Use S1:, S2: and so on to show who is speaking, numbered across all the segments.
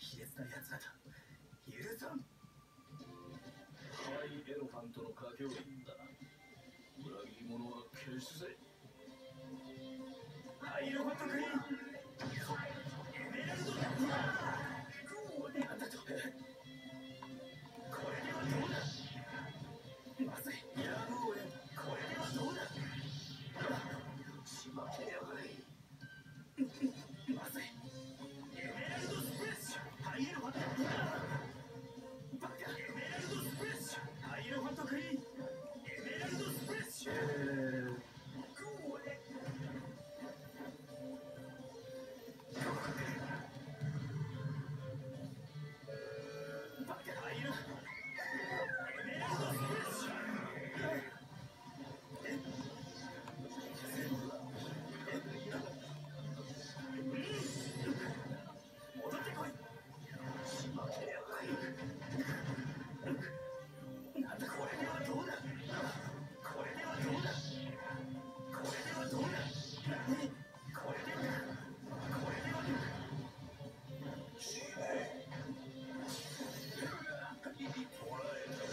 S1: 卑劣な奴らだ。許さん。
S2: ハイエロファントの佳境員だな。裏切り者は消すぜ。
S1: ハイエロファントクイーン、エメラルドだ。なんだと。これではどうだ。まずい。やむを得ん。これではどうだ。しまけやがい。まずい。エメラルドスプレッシュ。ハイエロファント。バカ。エメラルドスプレッシュ。ハイエロファントクイーン、エメラルドスプレッシュ。バカ。ハイエロファント。エメラルドスプレッシュ。戻ってこい。しまけやがい。なんだ。これではどうだ。これではどうだ。これではどうだ。これではこれでは死ね。捕らえた。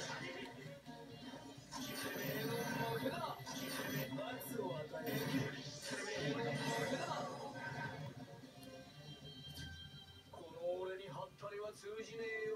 S1: てめえの負けだ。罰を与える。てめえの負けだ。この俺にハッタリは通じねえよ。